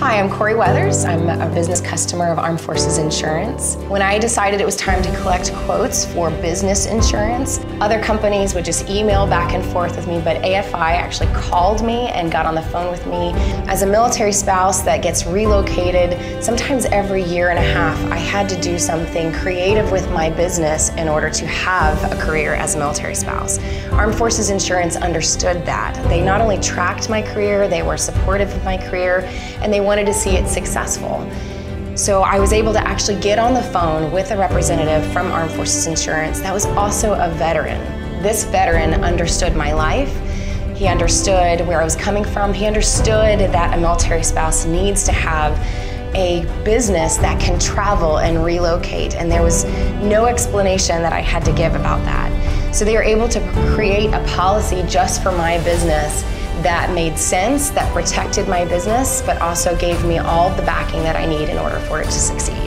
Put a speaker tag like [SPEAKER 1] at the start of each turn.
[SPEAKER 1] Hi, I'm Corey Weathers. I'm a business customer of Armed Forces Insurance. When I decided it was time to collect quotes for business insurance, other companies would just email back and forth with me, but AFI actually called me and got on the phone with me. As a military spouse that gets relocated, sometimes every year and a half, I had to do something creative with my business in order to have a career as a military spouse. Armed Forces Insurance understood that. They not only tracked my career, they were supportive of my career, and they wanted to see it successful. So I was able to actually get on the phone with a representative from Armed Forces Insurance that was also a veteran. This veteran understood my life. He understood where I was coming from. He understood that a military spouse needs to have a business that can travel and relocate, and there was no explanation that I had to give about that. So they were able to create a policy just for my business that made sense, that protected my business, but also gave me all the backing that I need in order for it to succeed.